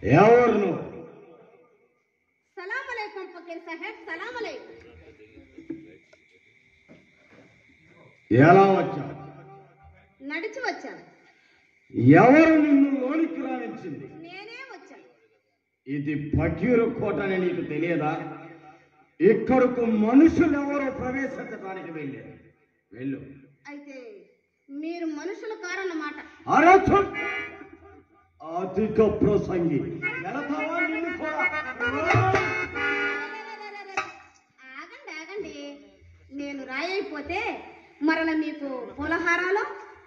ఎవరు నువ్వు? సలాం అలైకుం ఫకీర్ సాహెబ్, సలాం అలైకుం. ఎలా వచ్చావు? నడిచి వచ్చాను. ఎవరు నిన్ను లోనికి రానిచ్చింది? నేనే వచ్చాను. ఇది ఫకీరు కోట అని నీకు తెలియదా? ఇక్కడకు మనుషులు ఎవరో ప్రవేశించడానికి వెళ్ళారు. వెళ్ళు. అయితే మీరు మనుషులు కారన్నమాట. అరచు అధిక ప్రసంగి. వెళతావా నిన్ను కూడా? ఆగండి ఆగండి, నేను రాయైపోతే మరల మీకు పూలహారాలు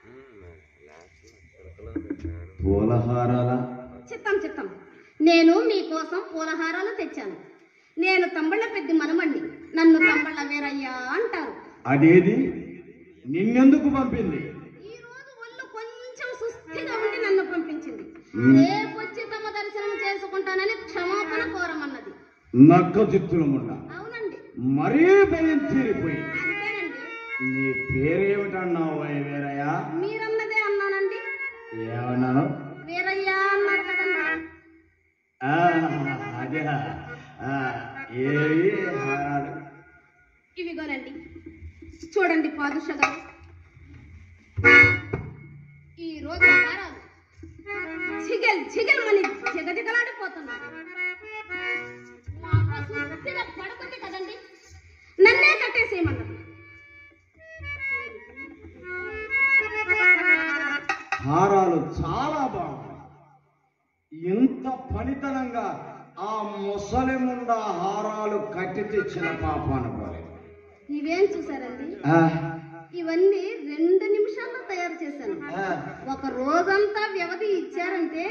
పూలహారాలా? చిత్తం చిత్తం. నేను మీకోసం పూలహారాలు తెచ్చాను. నేను తంబళ్ళ పెద్ద మనమండి. నన్ను తంబళ్ళ వీరయ్య అంటారు. అదేది? నిన్నెందుకు పంపింది? ఈ రోజు ఒళ్ళు కొంచెం సుస్థిగా ఉండి నన్ను పంపించింది. రేపొచ్చి తమ దర్శనం చేసుకుంటానని క్షమాపణ కోరమన్నది. నక్క చిత్తులముండ. అవునండి. మరీ భయం తీరిపోయి. అంతేనండి. నీ పేరేమిటన్నావు వీరయ్య? మీరన్నదే అన్నానండి. ఏమన్నాను? వీరయ్య అన్నారు కదండి. అదే. ఏవి హారాలు? ఇవిగోనండి, చూడండి పాదుషా గారు. ఈ రోజు హారాలు జిగల్ జిగల్ మని జిగజిగలాడిపోతున్నారు. మా అమ్మ సుస్థిగా పడుకుంది కదండి, నన్నే కట్టేసేయమన్నది. హారాలు చాలా బాగున్నాయి. ఇంత పనితనంగా ఆ ముసలి ముండా హారాలు కట్టి తెచ్చిన పాప అనుకోలేదు. ఇవేం చూసారండి? ఇవన్నీ 2 నిమిషాల్లో తయారు చేశాను. ఒక రోజంతా వ్యవధి ఇచ్చారంటే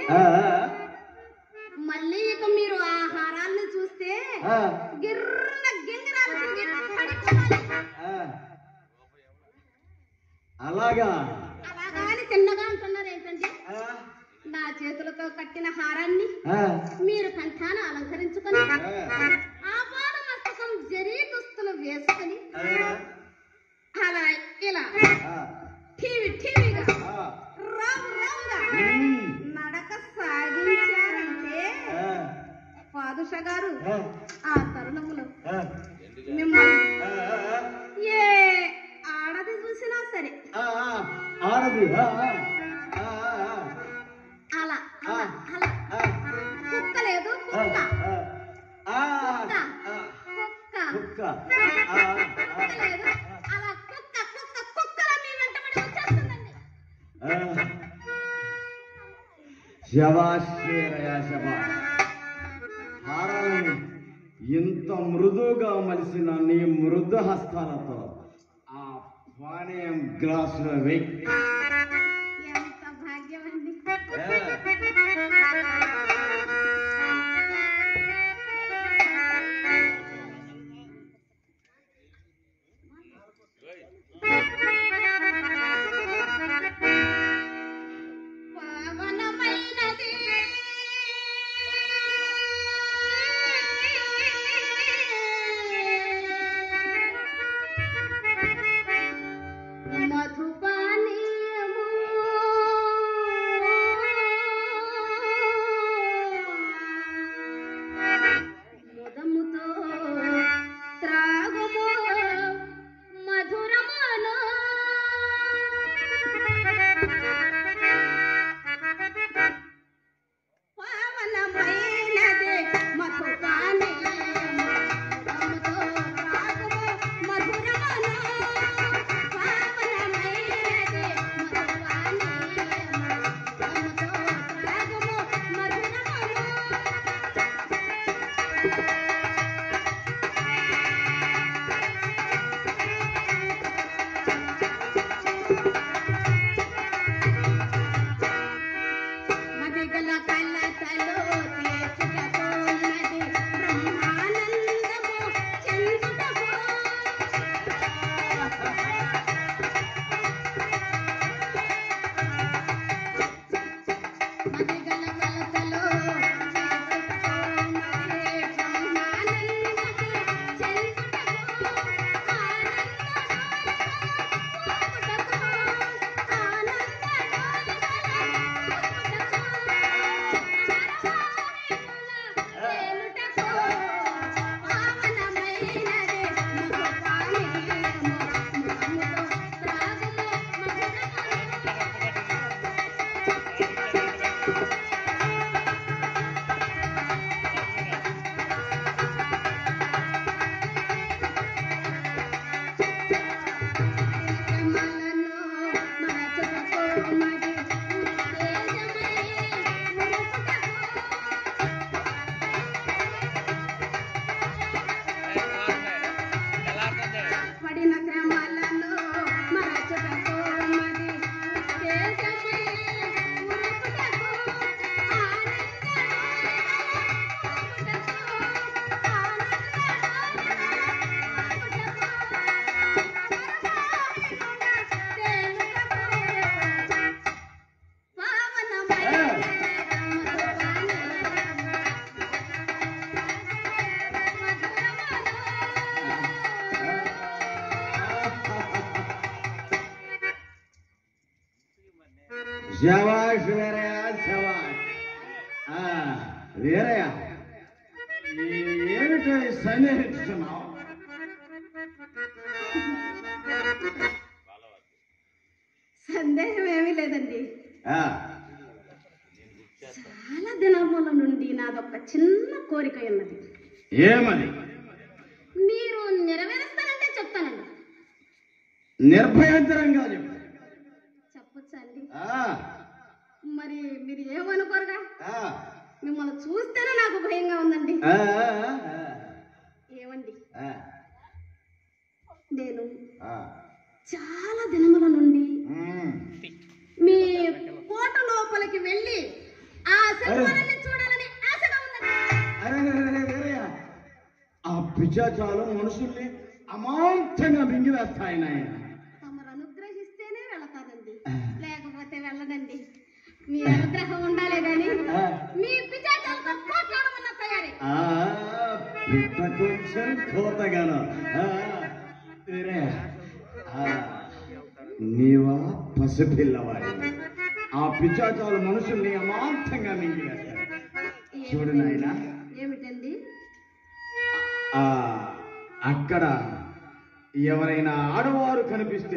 మళ్ళీ ఇక మీరు ఆ హారాన్ని చూస్తే గిర్రన గింగిరాలు తిరిగి పడిపోవాలి. అలాగా? అలాగా అని తిన్నగా అంటున్నారు ఏంటండి? నా చేతులతో కట్టిన హారాన్ని మీరు కంఠాన అలంకరించుకొని ఆపాద మస్తకం జరీ దుస్తులు వేసుకుని అలా ఇలా టీవీగా రావుగా నడక సాగించారంటే పాదుషా గారు ఆ తరుణములో మిమ్మల్ని ఏ ఆడది చూసినా సరే ఆడది అలా అలా అలా కుక్క లేదు కుక్క లేదు అలా కుక్కలా మీ వెంటబడి వచ్చేస్తుందండి. శబాష్ వీరయ్య, శబాష్. హారాలని ఇంత మృదువుగా మలిసిన నీ మృదు హస్తాలతో ఆ పానీయం గ్లాసులో వెయ్యి. ఎంత భాగ్యం అండి. పావనమైనది మధుపానీయం శబాష్ వీరయ్య, శబాష్. వీరయ్య, ఏమిటో సందేహిస్తున్నావు? సందేహం ఏమీ లేదండి. ఆ, చాలా దినముల నుండి నాదొక చిన్న కోరిక ఉన్నది. ఏమని? మీరు నెరవేరుస్తానంటే చెప్తానండి. నిర్భయంతరంగా చెప్పు. చెప్పొచ్చా అండి? ఆ, మరి మీరు ఏమనుకోరుగా? ఆ, మిమ్మల్ని చూస్తేనే నాకు భయంగా ఉందండి. ఆ, ఏమండి, ఆ, నేను ఆ. చాలా దినముల నుండి మ్మ్. మీ కోట లోపలికి వెళ్ళి ఆ శిల్పాలని చూడాలని ఆశగా ఉందండి. అరే వీరయ్య, ఆ పిశాచాలు మనుషుల్ని అమాంతంగా మింగివేస్తాయి నాయన. తమరు అనుగ్రహిస్తేనే వెళతానండి, లేకపోతే వెళ్ళదండి. మీ అనుగ్రహం ఉండాలి గాని మీ పిశాచాలతో పోట్లాడమన్న తయారీ. ఆ, పిట్ట కొంచెం కోతగాను. వీరయ్య, నీవా పసిపిల్లవాడి. ఆ పిశాచాలు మనుషుల్ని అమాంతంగా మింగివేస్తాయి. చూడు నాయన, ఏమిటండి? అక్కడ ఎవరైనా ఆడవారు కనిపిస్తే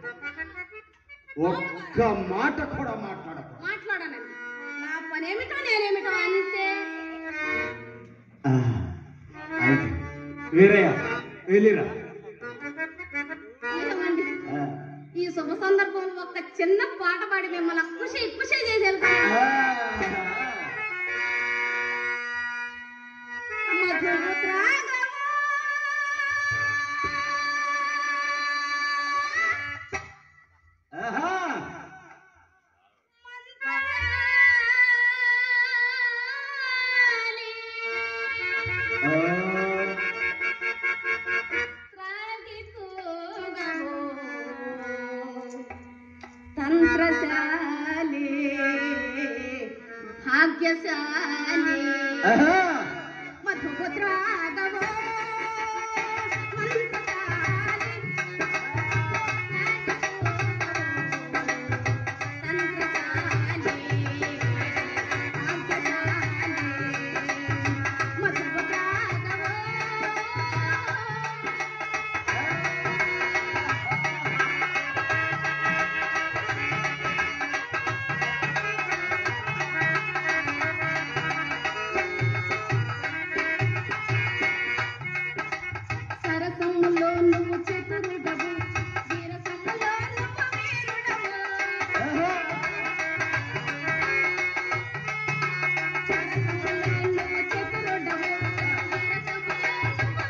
ఒక్క మాట కూడా మాట్లాడానండి. నా పనేమిటో నేనేమిటో అంతే. అయితే వీరయ్య, వెళ్ళిరా. ఏమండి, ఈ శుభ సందర్భంలో ఒక చిన్న పాట పాడి మిమ్మల్ని ఖుషి ఖుషి చేసి వెళ్తాను. తంత్రశాలి భాగ్యశాలి మధుపుత్రాగవో సరసములో నువ్వు చతురుడవు, వీరసములో నువ్వు వీరుడవు. సరసములో నువ్వు చతురుడవు, వీరసములో నువ్వు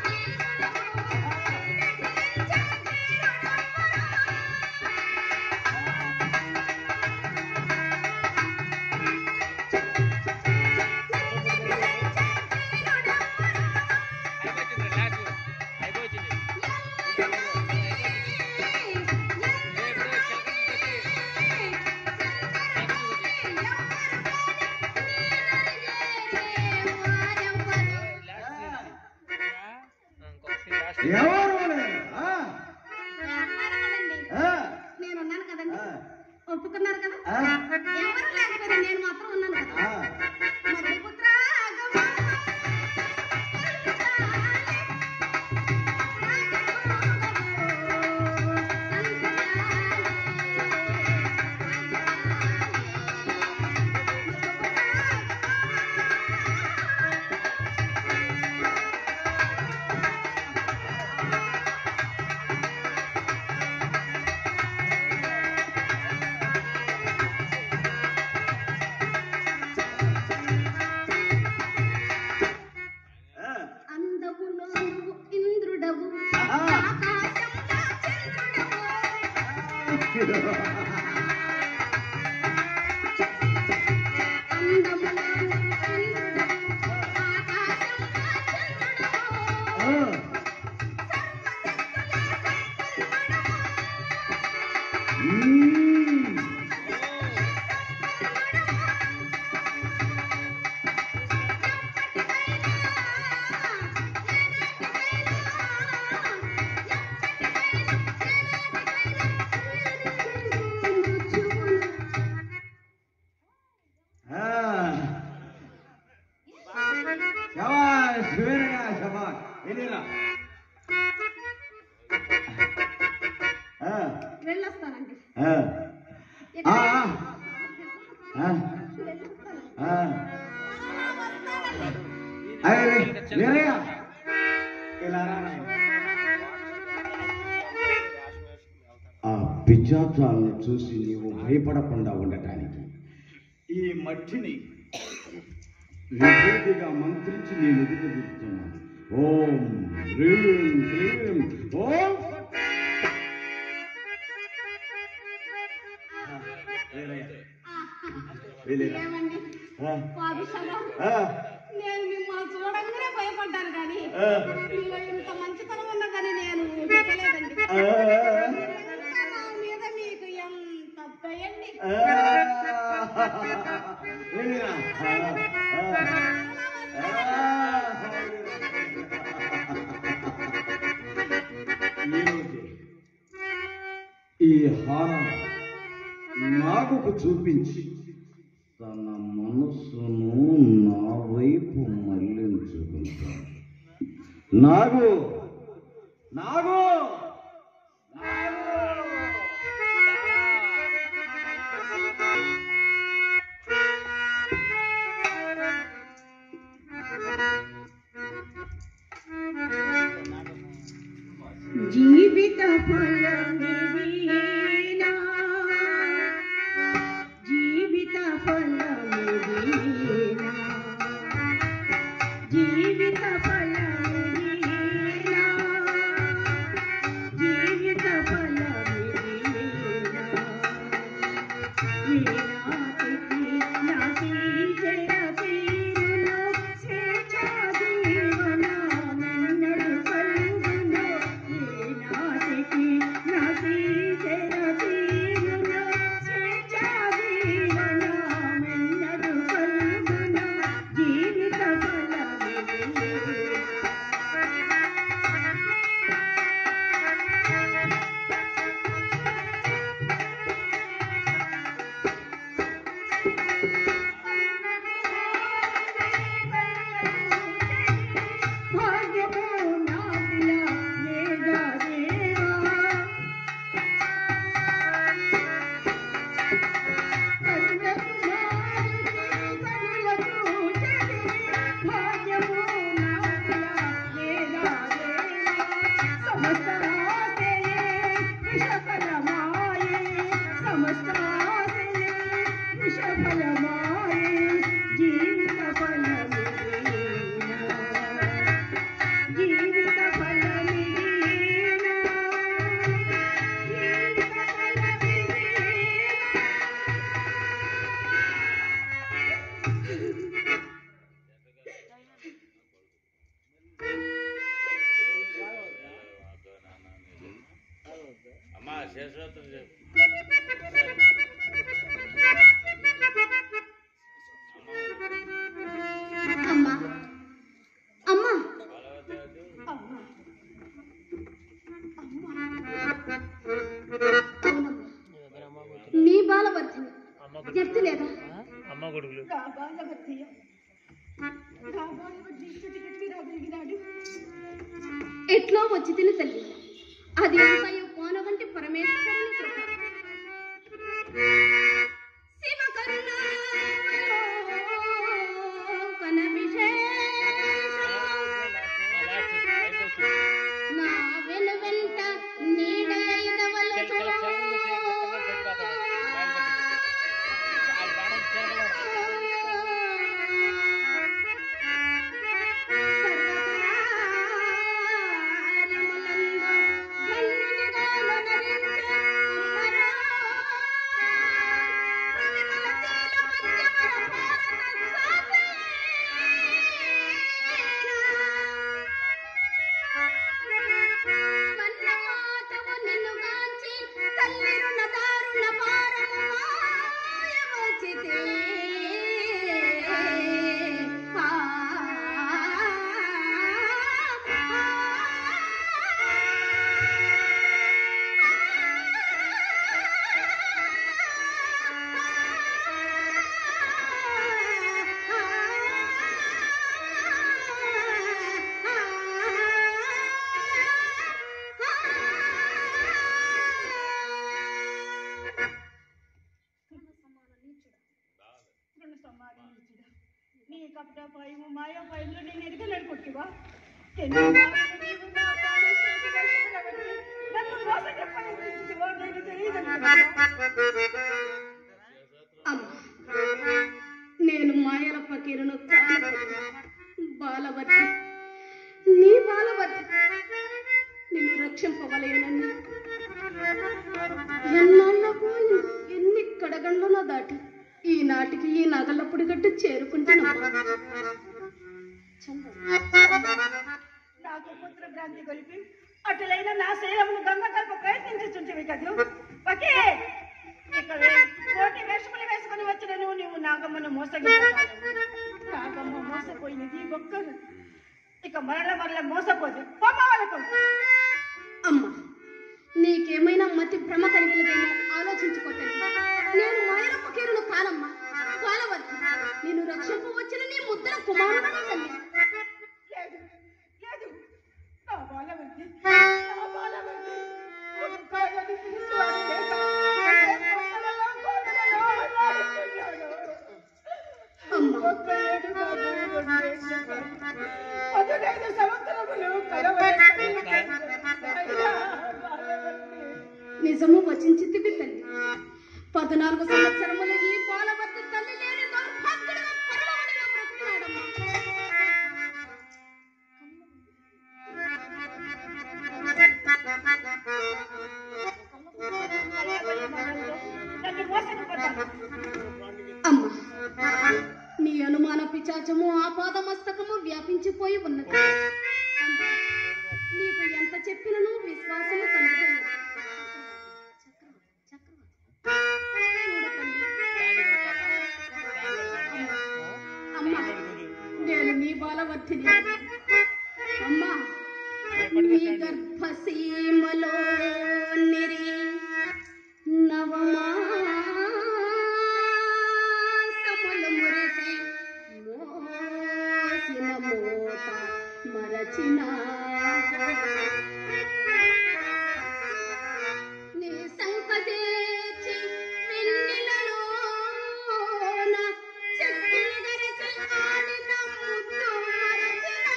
ఎవరు? నేనున్నాను కదండి, ఒప్పుకున్నారు కదా. ఎవరు లేకపోతే నేను మాత్రం ఉన్నాను కదా. మధుపుత్ర అందములో నువ్వు ఇంద్రుడవు, ఆకాశంలో చంద్రుడవు. అందములో నువ్వు ఇంద్రుడవు, ఆకాశంలో చంద్రుడవు. ఆ, ఆ, ఆ, ఆ. అరే వీరయ్య ఇలా రా నాయనా. ఆ పిచ్చాచాలను చూసి నీవు భయపడకుండా ఉండటానికి ఈ మట్టిని విభూతిగా మంత్రించి నేను ఎదుగుతున్నాను. ఓం హ్రీం క్లీం ఓం ఏమండి పాదుషాగా నేను మిమ్మల్ని చూడంగానే భయపడ్డాను కానీ మీలో ఇంత మంచితనం ఉన్నా కానీ నేను ఊహించలేదండి. నా మీద మీకు ఎంత దయండి. ఈ హారం నాగుకు చూపించి తన మనస్సును నా వైపు మళ్లించుకుంటాను. నాగు నాగు జీవిత ఫలమిదీనా, జీవిత ఫలమిదీనా, జీవిత ఫలమిదీనా, జీవిత ఫలమిదీనా, వీణాతికి నాటి జయ తీరులో స్వేచ్ఛా జీవనమెన్నడు కలుగునో, వీణాతికి నాటి జయ తీరులో స్వేచ్ఛా జీవనమెన్నడు కలుగునో, జీవిత ఫలమిదీనా. భాగ్యము నాకులా లేదా దేవా, కన్నులకు చెడి భాగ్యము నాకులా లేదా దేవా, సమస్త ఆశయే విషఫలమాయే, సమస్త ఆశయే విషఫలమాయే, జీవిత ఫలమిదీనా, జీవిత ఫలమిదీనా, జీవిత అమ్మా శేషోత్తరం చెప్పు. అమ్మా అమ్మా నీ బాలవర్ధిని ఎత్తు లేదా అమ్మ కొడుకులు ఎట్లో వచ్చి తిని తల్లి, అది అంతయు కోన వంటి పరమేశ్వరుని కృప. శివ కరుణావలోకన విశేషం, నా వెను వెంట నీడైదవలచును. సర్వకార్యములందు ధన్యునిగా నొనరించు అమ్మరా. ಕಪಟ ಪಾಯು ಮಾಯ ಪಾಯಲು ನೀನು ಎದಕ್ಕೆ ನಡ್ಕೊಡ್ತೀವ ನನ್ನ ಮೋಸಕ್ಕೆ ಪ್ರಯತ್ನಿಸ್ತೀವ ನೀನು నేను మాయల ఫకీరును బాలవతి నీ బాలవతి నిన్ను రక్షింపవలేనని ఎన్నాళ్లకు ఎన్ని కడగండ్లను దాటి ఈనాటికి ఈ నగల పుడిగట్టు చేరుకుంటున్నావా నాకు పుత్ర భ్రాంతి కొలిపి అటులైన నా శరీరమును గంగ కల్ప ప్రయత్నించుచుంటివి కదూ ఒకే కోటి వేషములు వేసుకుని వచ్చిన నువ్వు నాగమ్మను నాగమ్మ మోసపోయినది ఒక్కరు ఇక మరల మోసపోదు వాళ్ళకు అమ్మ నీకేమైనా మతి భ్రమ కలిగినదేమో ఆలోచించుకోకండి నేను మాయల ఫకీరును కానమ్మా బాలవతి నేను రక్షింపవచ్చిన నీ ముద్ర కుమారుడనే తల్లి లేదు లేదు నా బాలవతి నిజము వచించితివి తల్లి 14 సంవత్సరముల ఈ బాలవతి తల్లి లేని దౌర్భాగ్యుడిగా పరమవడిగా బ్రతికినాడమ్మా అమ్మా నీ అనుమాన పిచాచము ఆపాద మస్తకము వ్యాపించిపోయి ఉన్నది నీకు ఎంత చెప్పినను విశ్వాసము కలుగుతుంది అమ్మా నేను నీ బాలవర్తిని అమ్మా నీ గర్భసీమలో నిరి నవమాసములు మురిసి మోసిన మోత మరచిన నీ సంకదేచి వెన్నెలలోన చెక్కిలి గరచి ఆడిన ముద్దు మరచిన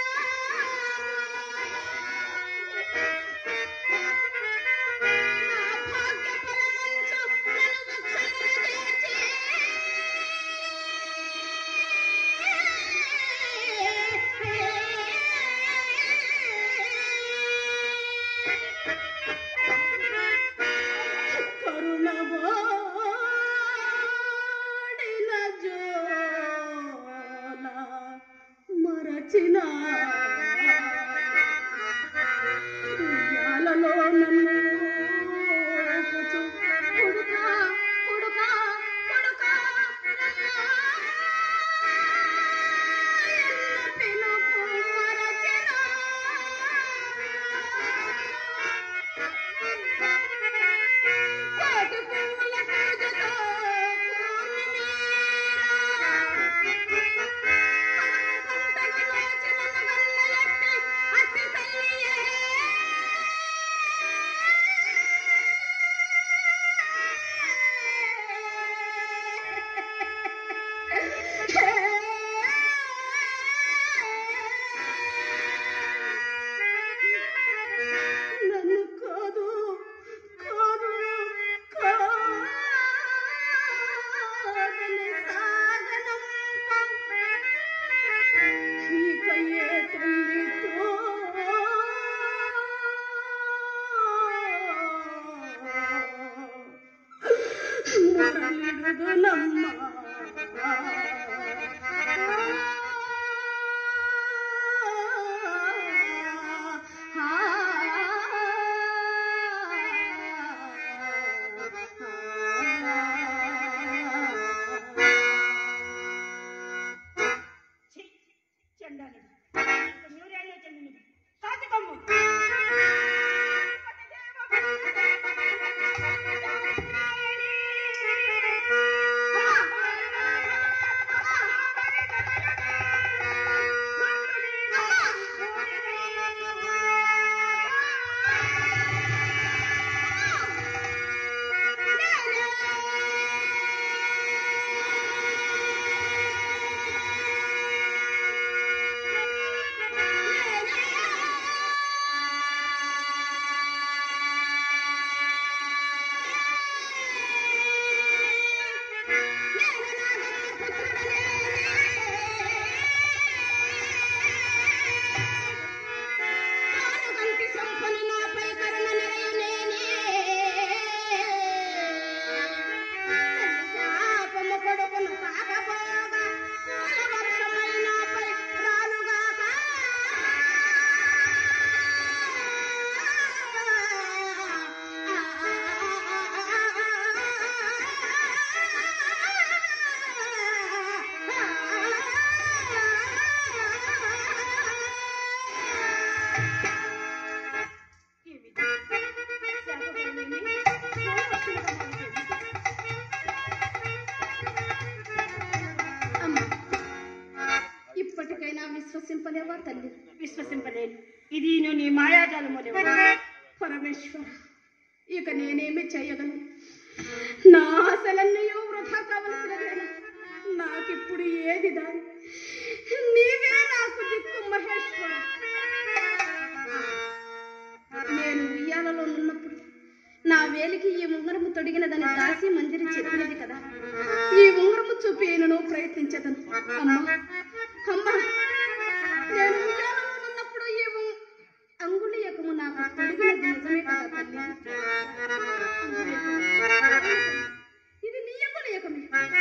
కరుణవాడిన జోల మరచిన ఉయ్యాలలో నన్ను ఊపుచు కొడుకా కొడుకా కొడుకా ఎన్న పిలుపు మరచిన కోటి పువ్వుల పూజతో అట్టి తల్లియే నన్ను కాదు కాదు కాదని సాగనంప ఇక ఏ తల్లితో మురళిడుదునమ్మ చెండాలి న్యూరేలో చెందినది సాధికమ్ము తల్లి. విశ్వసింపలేను. ఇది నీ మాయాజాలములే. పరమేశ్వర, ఇక నేనేమి చేయగలను? నా ఆశలన్నయో వృధా కావలసినదేనా? నాకిప్పుడు ఏది దారి? నీవే నాకు దిక్కు మహేశ్వర. నేను ఉయ్యాలలో ఉన్నప్పుడు నా వేలికి ఈ ఉంగరము తొడిగినదని దాసి మంజరి చెప్పినది కదా. ఈ ఉంగరము చూపి నేను ప్రయత్నించదను. అమ్మా అమ్మా, నేను ఉయ్యాలలో ఉన్నప్పుడు ఈ అంగుళీయకము నాకు తొడిగినది నిజమే కదా తల్లి? ఇది నీ అంగుళీయకమే.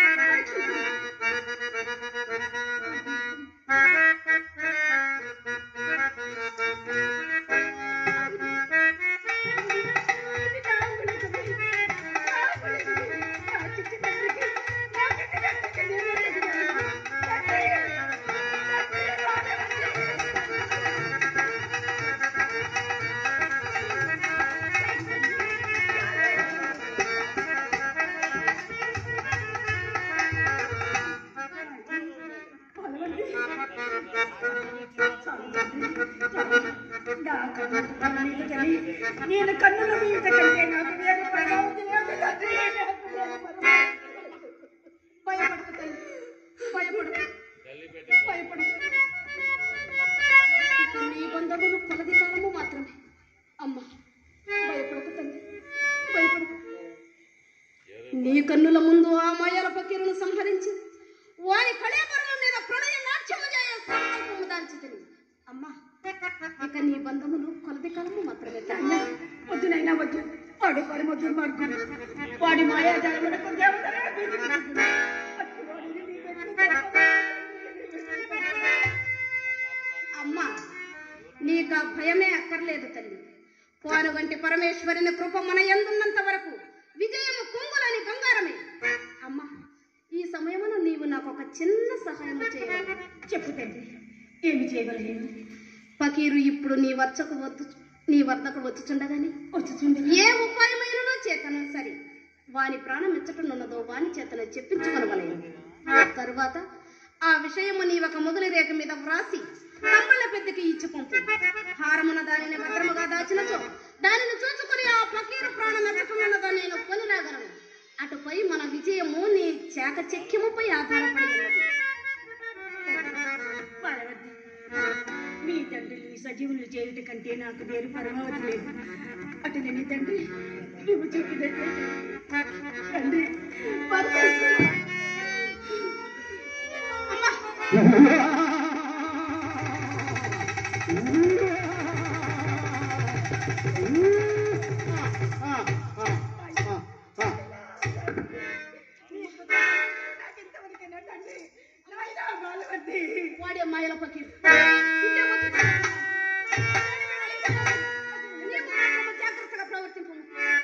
నేను కన్నుల మీద కంటే నాకు వేరే ప్రభావం లేదు తండ్రి. భయపడకు తల్లి, భయపడకు, భయపడకు. ఇక నీ బంధములు కొలది కాలము మాత్రమే. అమ్మా భయపడకు తల్లి, భయపడకు. నీ కన్నుల ముందు ఆ మాయల ఫకీరును సంహరించి వారి కళేబరుల మీద ప్రణయ నాట్యము చేయ సంకల్పము దాల్చితిని. అమ్మా ఇక నీ బంధములు కొలది కాలము మాత్రమే తల్లి. వద్దునైనా వద్దు. వాడు పరమ దుర్మార్గుడు. వాడి మాయాజాలములకు అమ్మా నీకు ఆ భయమే అక్కర్లేదు తల్లి. పానుగంటి పరమేశ్వరుని కృప మన యందున్నంత వరకు విజయము కొంగులని బంగారమే. అమ్మా ఈ సమయమును నీవు నాకు ఒక చిన్న సహాయం చేయాలి. చెప్పు తండ్రి, ఏమి చేయగలను? ఫకీరు ఇప్పుడు నీ వద్దకు వచ్చుచుండగాని ఏ ఉపాయమైననో చేతను సరి వాని ప్రాణం ఎచ్చటనున్నదో వాని చేతను చెప్పించుకొనవలెను. తరువాత ఆ విషయము నీ ఒక మొదటి రేఖ మీద వ్రాసి తమ్ముళ్ళ పెద్దకి ఇచ్చి పంపు. హారమున దానిని భద్రముగా దాచినచో దానిని చూచుకుని ఆ ఫకీరు ప్రాణం ఎచ్చటనున్నదో నేను కొనిరాగలను. అటుపై మన విజయము నీ చాకచక్యముపై ఆధారపడి ఉన్నది. మీ తండ్రిని సజీవులు చేయుట కంటే నాకు వేరు పరమావధి లేదు. అటు నీ తండ్రి నువ్వు చెప్పినట్టే తండ్రి పరమేశ్వర. వాడి అమ్మాయిల ఫకీరు జాగ్రత్తగా ప్రవర్తింపు.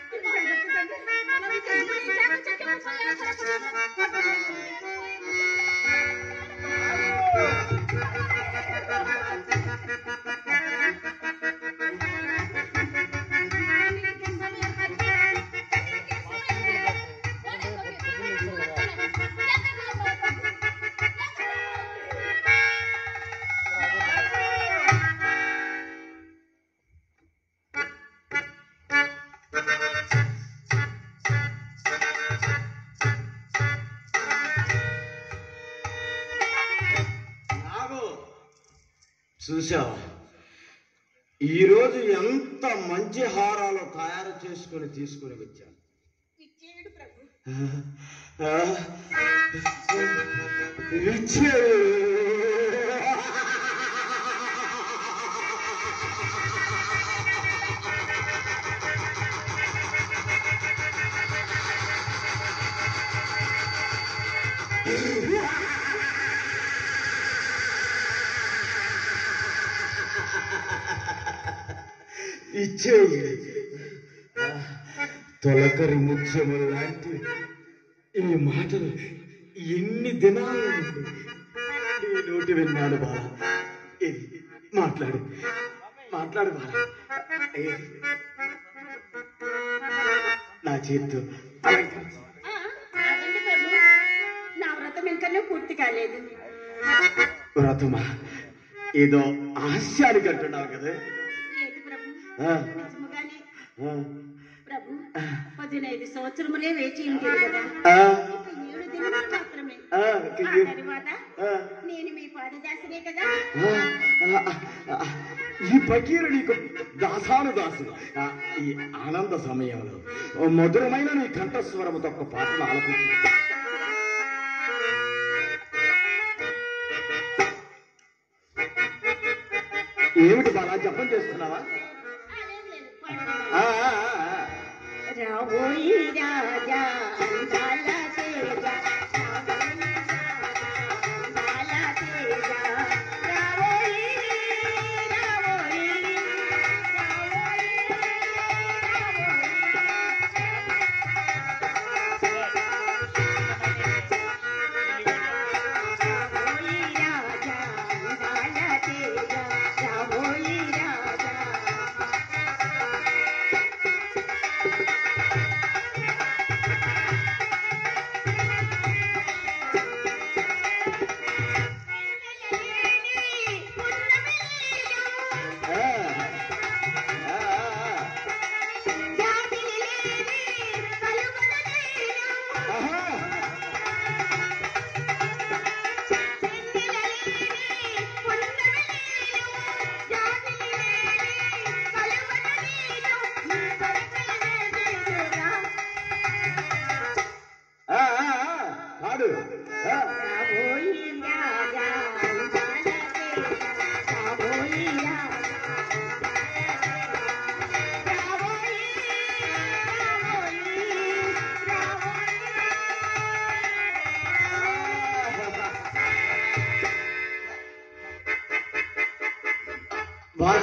చూసావా ఈరోజు ఎంత మంచి హారాలు తయారు చేసుకుని తీసుకుని వచ్చాను. ఇచ్చేయి. తొలకరి ముత్యము లాంటి ఈ మాటలు ఎన్ని దినాల నుండి నీ నోటి విన్నాడు బాల. మాట్లాడు మాట్లాడు బాల. నా చేతితో నా వ్రతం ఇంకనే పూర్తి కాలేదు. వ్రతమా? ఏదో హాస్యానికి అంటున్నావు కదా. లేదు ప్రభు, ఆ, నిజముగానే. ఆ, ప్రభు 15 సంవత్సరములే వేచి ఉండేది కదా, ఆ, ఇక 7 దినములు మాత్రమే. ఆ, ఆ తరువాత ఆ, నేను మీ పాదదాసనే కదా. ఈ ఫకీరు నీకు దాసాను దాసుడు. ఈ ఆనంద సమయంలో మధురమైన నీ కంఠస్వరముతో ఒక పాటను ఆలపించు. ఏమిటి బాలా జపం చేస్తున్నావా? లేదు, లేదు, పాడు. ఆ, ఆ, ఆ, ఆ. రావోయి రాజా అందాల తేజ, అందాల తేజ, రావోయి, రావోయి, రావోయి రాజా అందాల తేజ, రావోయి రాజా. ఆ, ఆ, ఆ. ఆహా. ఆ, ఆ, ఆ. పాడు. ఆ. బాగా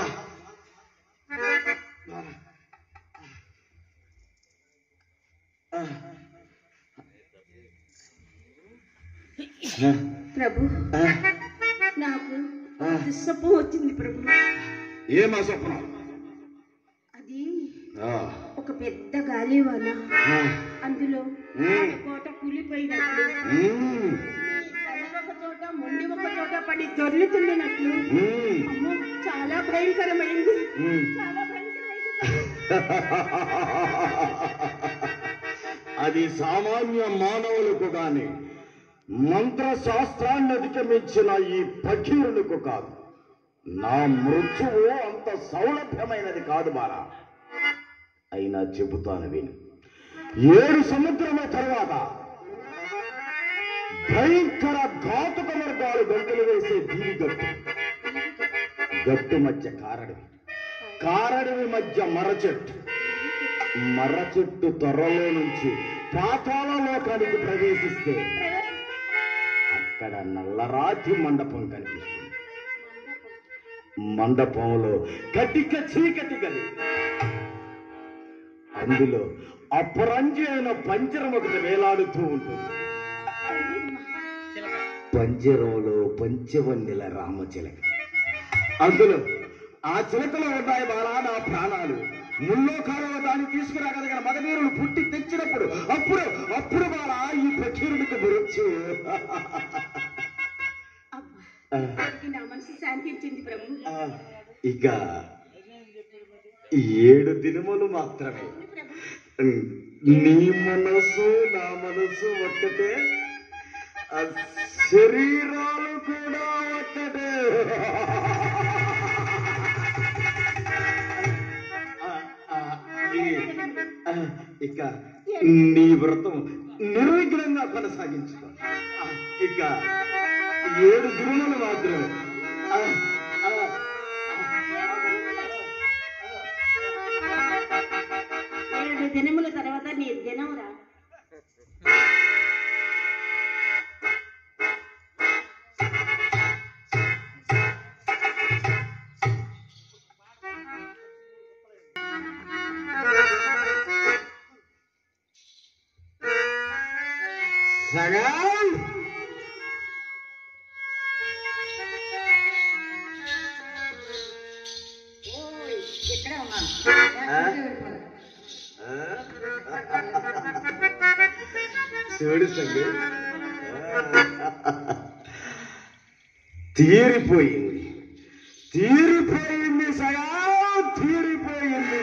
ప్రభు, నాకు దుస్సపం వచ్చింది ప్రభు. ఏమా స్వప్నం? అది ఆ, ఒక పెద్ద గాలివాన, ఆ. అందులో మ్మ్. కోట కూలిపోయినట్లు, మ్మ్. తల ఒక చోట మొండి ఒక చోట పడి దొర్లుతున్నట్లు. మ్మ్. అమ్మో, చాలా భయంకరమైంది, మ్మ్. చాలా భయంకరమైంది. అది సామాన్య మానవులకు గాని మంత్రశాస్త్రాన్ని అధిగమించిన ఈ ఫకీరులకు కాదు. నా మృత్యువు అంత సౌలభ్యమైనది కాదు బాలా. అయినా చెబుతాను విను. 7 సముద్రముల తర్వాత భయంకర ఘాతుక మార్గాలు గంతులు వేసే దీవి గట్టు, గట్టు మధ్య కారడివి మధ్య మర్ర చెట్టు త్వరలో నుంచి పాతాళ లోకానికి ప్రవేశిస్తే అక్కడ నల్లరాతి మండపం కనిపిస్తుంది. మండపంలో కటిక చీకటి గది, అందులో అపరంజి అయిన పంజరం ఒకటి వేలాడుతూ ఉంటుంది. పంజరంలో పంచవన్నెల రామచిలక. అందులో ఆ చిలకలో ఉన్నాయి బాలా నా ప్రాణాలు. ముల్లోకాలలో దాన్ని తీసుకురాగలిగిన మగధీరులు పుట్టి తెచ్చినప్పుడు అప్పుడు బాలా ఈ ఫకీరుడికి మృత్యు. నా మనసు శాంతించింది ప్రభు. ఇక 7 దినములు మాత్రమే. నీ మనసు నా మనసు ఒక్కటే, శరీరాలు కూడా ఒక్కటే. ఇక నీ వ్రతం నిర్విఘ్నంగా కొనసాగించుకో. ఇక 7 దినములు మాత్రమే. 7 దినముల తర్వాత నీ దినమురా. సగం ఎక్కడ ఉన్నాను? చూడు సంగ తీరిపోయింది. తీరిపోయింది సగా, తీరిపోయింది.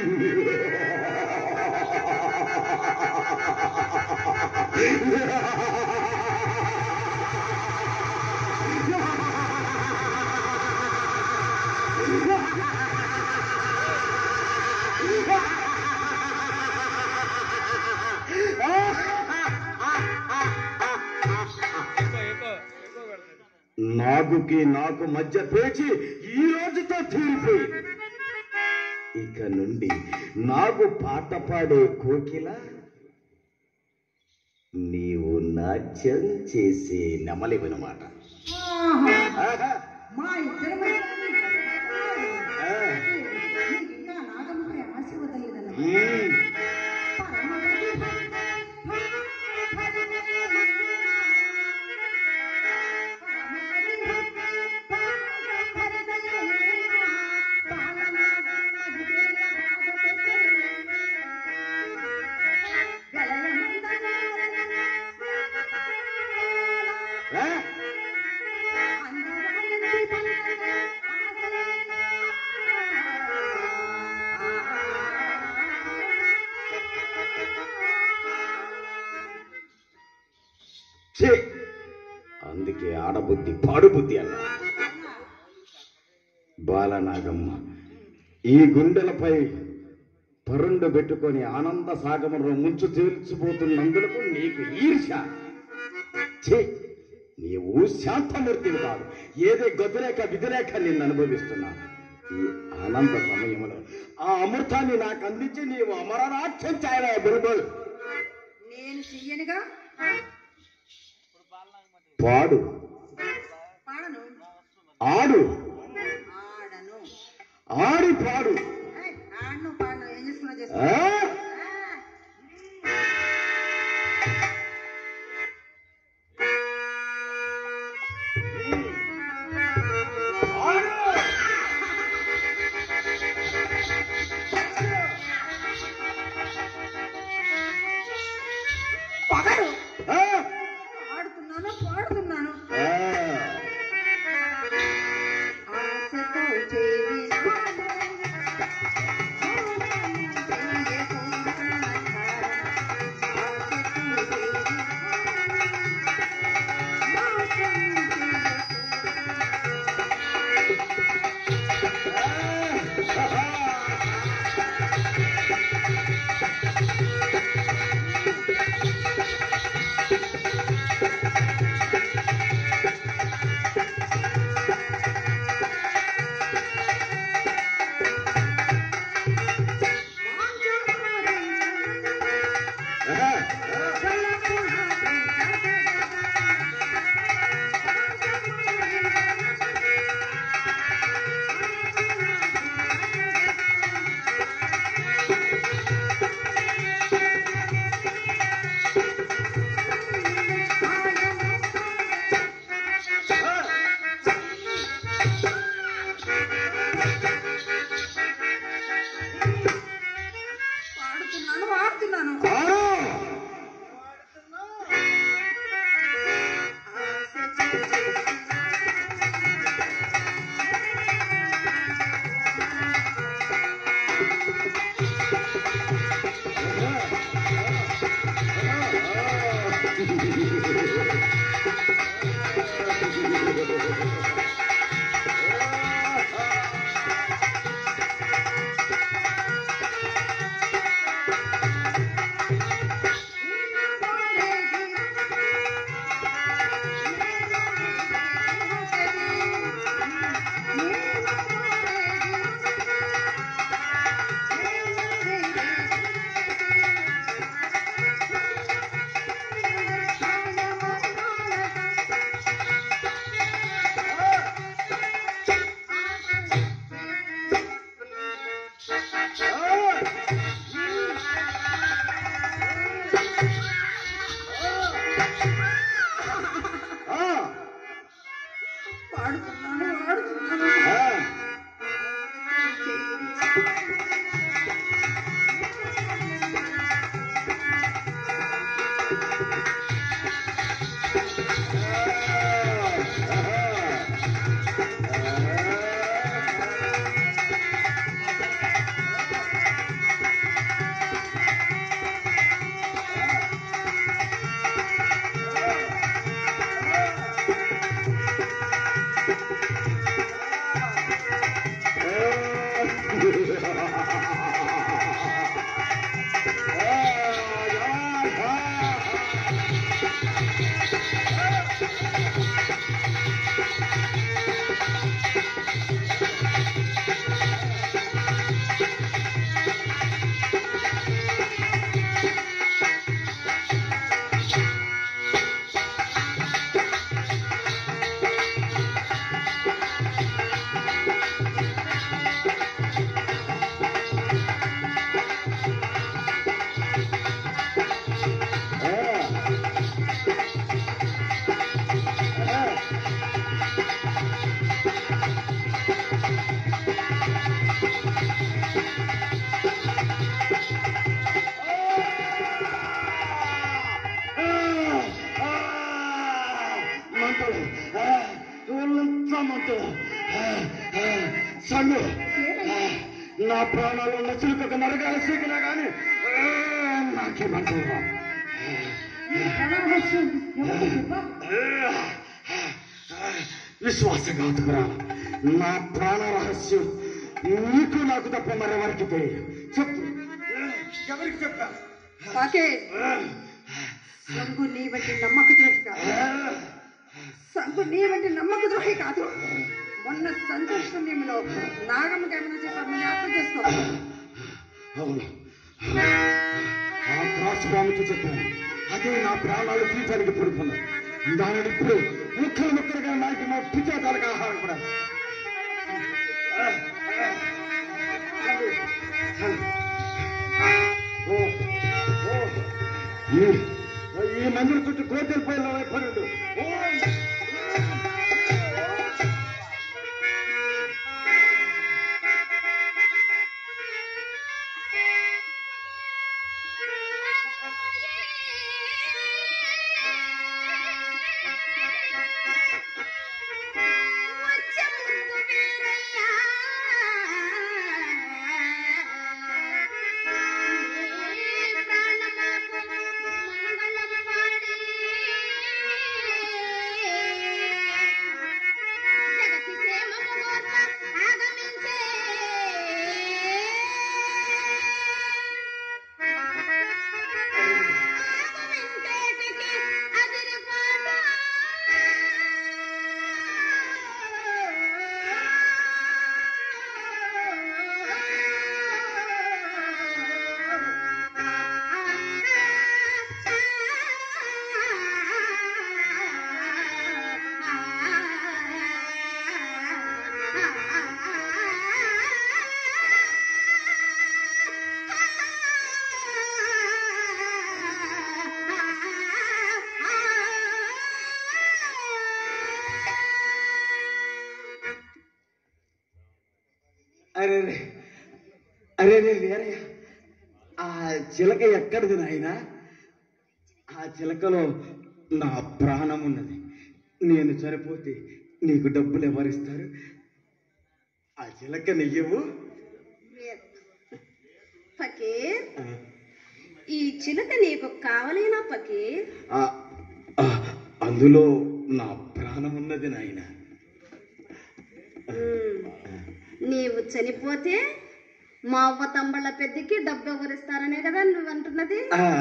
నాగుకి నాకు మధ్య పేచి ఈ రోజుతో తీరిపోయింది. ఇక నుండి నాగు పాట పాడే కోకిల, నీవు నాట్యం చేసే నెమలివన్నమాట. మా ఇద్దరి ఇంకా నాగమ్మపై ఆశ వదలేదన్న అందుకే ఆడబుద్ధి పాడుబుద్ధి అన్న. బాలనాగమ్మ ఈ గుండెలపై పరుండు పెట్టుకొని ఆనంద సాగరంలో ముంచు తేల్చిపోతున్నందులకు నీకు ఈర్ష. నీవు శాంతమూర్తివి కాదు, ఏదే గదులేక విధిలేక నిన్ను అనుభవిస్తున్నాను. ఈ ఆనంద సమయంలో ఆ అమృతాన్ని నాకు అందించి నీవు అమరనాట్యం చేయవే బుల్బుల్. నేను చెయ్యనుగా. పాడు, పాడను, ఆడు, ఆడను, ఆడి పాడు. ఆడను పాడను, ఏం చేసుకున్నా ఆ? చేసుకో. పగడు ఆ? పాడుతున్నాను, పాడుతున్నాను. ఆశతో చేరిన పాడుతున్నాను, పాడుతున్నాను. వద్దు. సండు నా ప్రాణాలు ఉన్న చిలుకకు నరగాల సీకినా గాని నాకేమంటూ విశ్వాసఘాతుకురా. నా ప్రాణ రహస్యం నీకు నాకు తప్ప మరెవరికి తెలియదు. చెప్పు, ఎవరికి చెప్తా? సంగు నీ వంటి నమ్మక ద్రోహి కాదు. సంగు నీ వంటి నమ్మక ద్రోహి కాదు. మొన్న సంతోషంలో నాగమ్మకి ఏమైనా చెప్పామని అర్థం చేసుకో. అవును, ఆ త్రాసుగామికి చెప్పాను. అదే నా ప్రాణాలు తీర్చడానికి పడుకున్నాను. దానిని ఇప్పుడు ముక్కలుగా నాటి మా పిచాతాలకు ఆహారం కూడా. ఈ మందిర చుట్టూ కోతలు పోయిన పనుడు. అరే అరే వేరయ్య, ఆ చిలక ఎక్కడిది నాయన? ఆ చిలకలో నా ప్రాణం ఉన్నది. నేను చనిపోతే నీకు డబ్బులు ఎవరిస్తారు? ఆ చిలక నెయ్యవు. ఫకీర్, ఈ చిలక నీకు కావలేనా ఫకీర్? అందులో నా ప్రాణం ఉన్నది నాయన. నీవు చనిపోతే మా అవ్వ తంబళ్ళ పెద్దకి డబ్బు ఎవరిస్తారనే కదా నువ్వు అంటున్నది.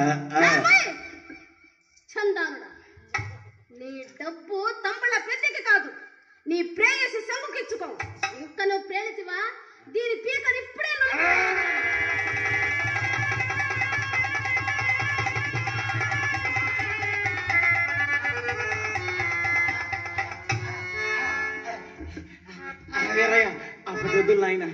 చందానుడా, నీ డబ్బు తంబళ్ళ పెద్దకి కాదు, నీ ప్రేయసి సమ్ముకిచ్చుకో. ఇంకా నువ్వు ప్రేమితివా? దీని పీకని ఇప్పుడే వేరయ్య, అప్పుడు నాయన.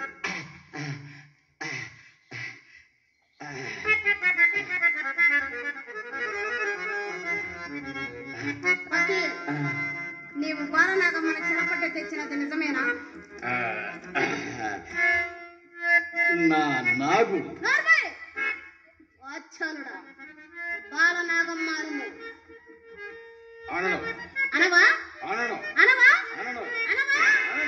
నీవు బాలనాగమ్మని చెరపట్టే తెచ్చినది నిజమేనా? నా నాగు వాచాలుడా, బాలనాగమ్మ అనను. అనవా? అనను. అనవా? అనను. అనవా?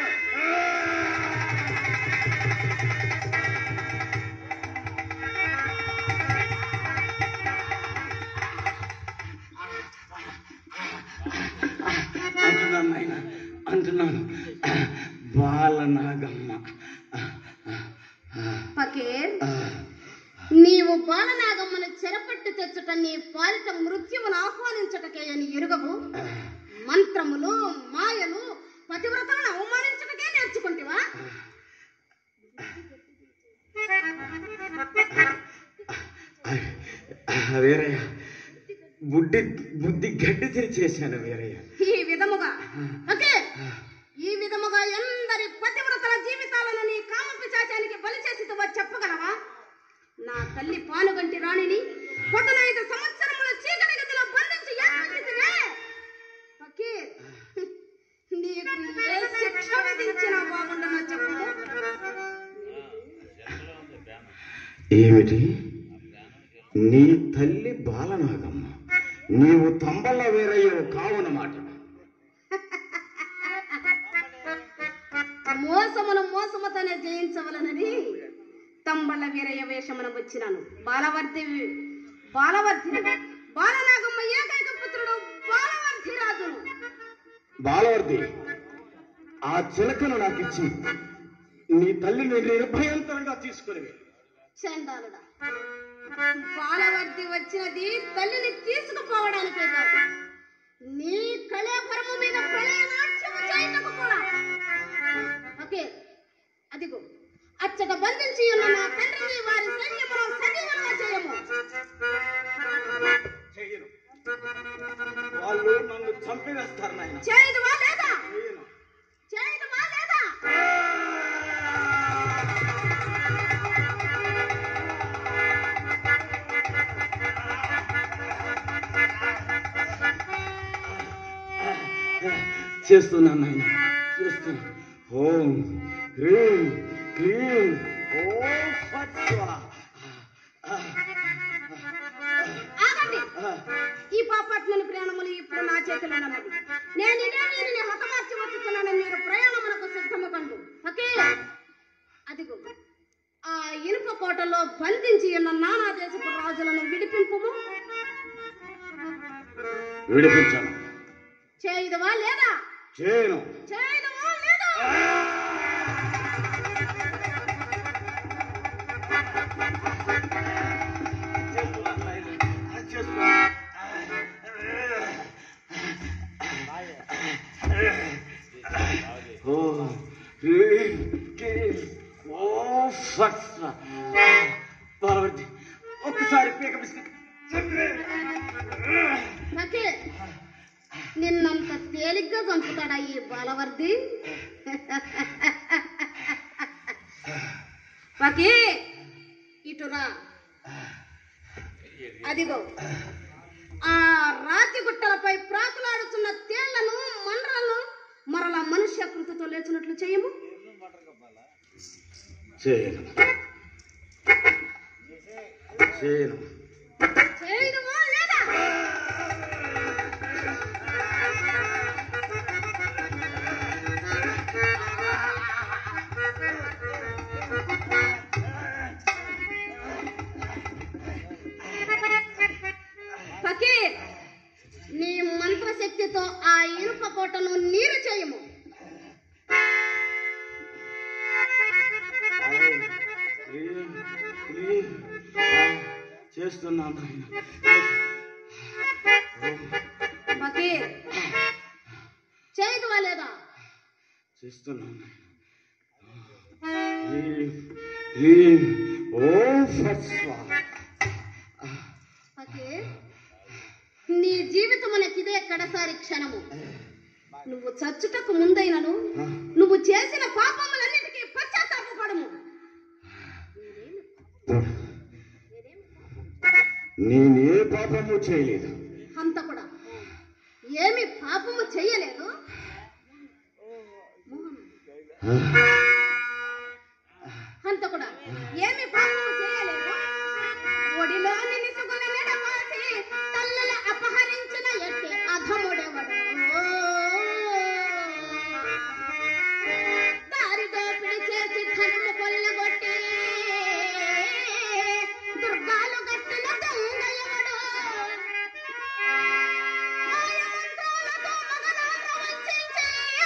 అంటున్నాను నాయన, అంటున్నాను. బాలనాగమ్మ. ఫకీర్, నీవు బాలనాగమ్మను చెరపట్టు తెచ్చుట నీ పాలిట మృత్యువును ఆహ్వానించటకే అని ఎరుగవు. మంత్రములు, మాయలు, పతివ్రతలను అవమానించటకే నేర్చుకుంటివా? వేరయ్య, బుద్ధి గడ్డి తిరిగి చేశాను వేరయ్య. ఈ విధముగా ఈ విధముగా ఎందరి పతివ్రతల జీవితాలను నీ కామపిశాచానికి బలి చేసి చెప్పగలవా? నా తల్లి పానుగంటి రాణిని 15 సంవత్సరముల చీకటి గదిలో బంధించి ఏర్పరిచితివే. ఫకీర్, నీకు ఏ శిక్ష విధించినా బాగుండనో చెప్పు. ఏమిటి? నీ తల్లి బాలనాగమ్మ, నీవు తంబల్ల వేరయ్యో కావునమాట. మోసమును మోసముతోనే జయించవలనని తంబళ్ళ వీరయ్య వేషమున వచ్చినాను. బాలవర్ధిని బాలనాగమ్మ ఏకైక పుత్రుడు బాలవర్ధి రాజును. బాలవర్ధి, ఆ చిలకను నాకు ఇచ్చి నీ తల్లిని నిర్భయంతరంగా తీసుకుని చండాలుడా, బాలవర్ధి వచ్చినది తల్లిని తీసుకుపోవడానికే కాదు, నీ కళాభరము మీద ప్రళయనాట్యము చేయటకు కూడా. ఓకే, అదిగో అచ్చట బంధించి ఉన్న నా తండ్రిని వారి సైన్యములో సజీవంగా చేయము. చెయ్యను, వాళ్ళు నన్ను చంపివేస్తారు నాయన. చేయదువా లేదా? చేయదువా లేదా? చేస్తున్నాను నాయన, చేస్తున్నాను. ఓం హ్రీం క్లీం ఓం ఫట్ స్వాహా. ఆగండి, ఈ పాపాత్మని ప్రయాణములు ఇప్పుడు నా చేతిలో ఉన్నది. నేను ఇదే వీరిని హతమార్చి వచ్చుతున్నాను. మీరు ప్రయాణములకు సిద్ధము కండు. ఓకే, అదిగో ఆ ఇనుప కోటలో బంధించి ఉన్న నానా దేశపు రాజులను విడిపింపుము. విడిపించాను. చేయదువా లేదా? చేయను. చేయదువా లేదా? బాలవర్ధి, ఒక్కసారి పీక బిస్కెట్. ఓకే, నిన్నంత తేలిగ్గా చంపుతాడా ఈ బాలవర్ధి? ఓకే, ఇటురా. అదిగో ఆ రాతి గుట్టలపై ప్రాకులాడుతున్న తేళ్లను మండలను మరలా మనుష్యాకృతితో లేచినట్లు చేయము. చేయను. చేయను. చేయదువా లేదా? ఫకీర్, నీ మంత్రశక్తితో ఆ ఇనుప కోటను నీరు చేయము. చేస్తున్నాను. ఫకీర్, చేయదువా లేదా? చేస్తున్నాను. క్లీం ఓం ఫట్ స్వాహా. ఫకీర్, నీ జీవితమునకిదే కడసారి క్షణము. నువ్వు చచ్చుటకు ముందైనను నువ్వు చేసిన పాపములన్నిటికీ పశ్చాత్తాపపడము. నేనే పాపము చేయలేదు. హంతకుడా, ఏమి పాపము చెయ్యలేదు? హంతకుడా, ఏమి పాపము చేయలేదు? ఒడిలో నిలుసుకుని నిడమాసి తల్లుల అపహరించిన ఎట్టి అధముడెవడు? దారి దోపిడి చేసి ధనము కొల్లగొట్టి దుర్గాలు గట్టిన దొంగ ఎవడు? మాయమంత్రాలతో మగనాన్న వంచించి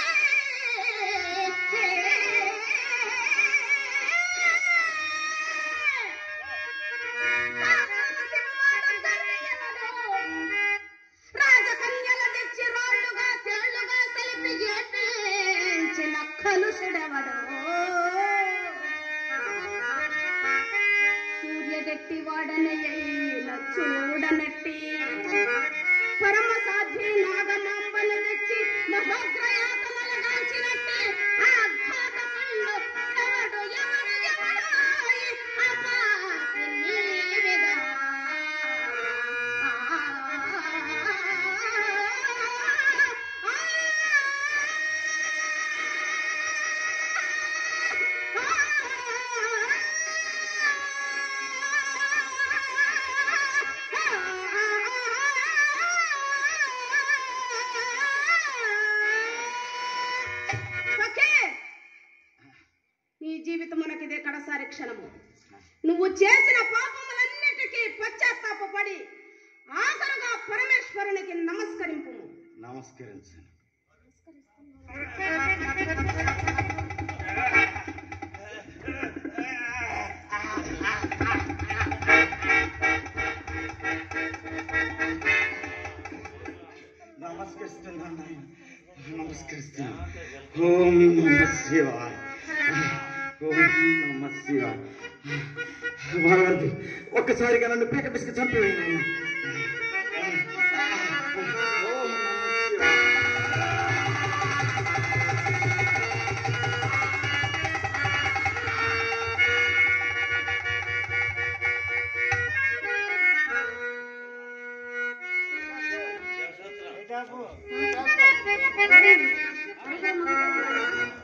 రాజకన్యల తెచ్చి రాళ్ళుగా తేళ్లుగా కలిపి ఏపించిన కలుషుడెవడు? సూర్యగట్టి వాడనయ్యిన చూడనట్టి పరమ సాధ్వి నాగమాంబను తెచ్చి మహోగ్రయాతమలగాల్చినట్టి ఆ ఘాత పండు ఎవడు ఎవడు ఎవడు? ఆ పాపి నీవిగా. ఆ ఒక్కసారి క్షణము నువ్వు చేసిన పాపములన్నిటికీ పశ్చాత్తాపపడి ఆఖరుగా పరమేశ్వరునికి నమస్కరింపు. నమస్కరించండి. నమస్కరిస్తున్నాను నాయన, నమస్కరిస్తున్నాను. ఓం నమ శివాయ, ఓం నమ శివాయ. భగవంతి ఒక్కసారిగా నన్ను పీక పిసికి చంపేయండి. ఓం నమ శివసూత్రం అడుగు.